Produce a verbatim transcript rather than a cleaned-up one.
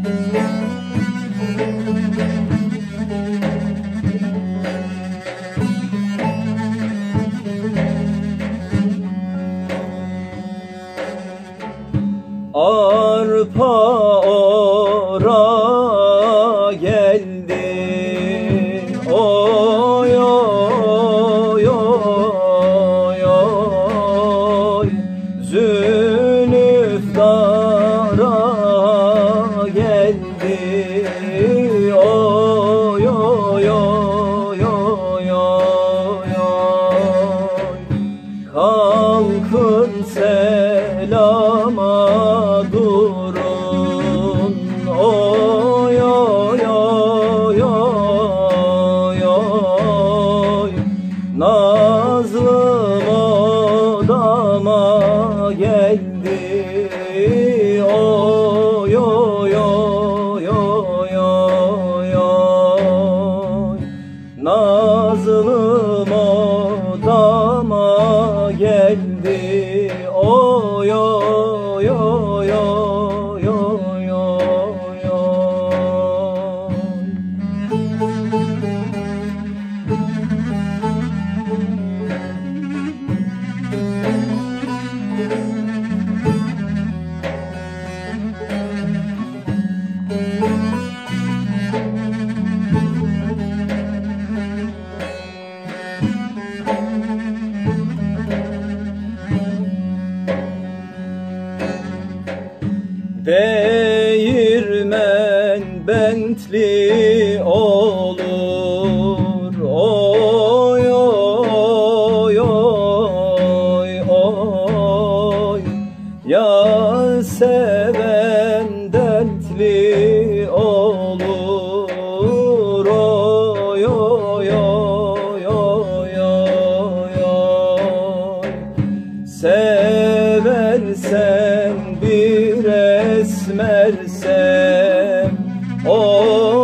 Arpa ora geldi, oy oy oy oy, Zülüf dara geldi, oy oy oy oy oy oy. Kalkın selama durun, oy oy oy oy oy, Nazlım odama geldi, oy oy oy oy oy oy, Nazlım odama geldi, oy oy oy oy oy oy oy. Değirmen Bentli olur, oy oy oy oy, yar seven dertli olur, oy oy oy oy oy oy, seversen bir esmersem, oy